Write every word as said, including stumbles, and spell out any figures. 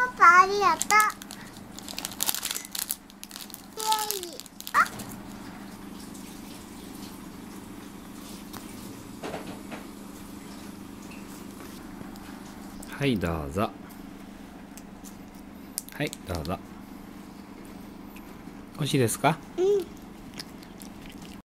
パパありがとう。イエイ。あ。 はいどうぞ。はいどうぞ。美味しいですか？ うん。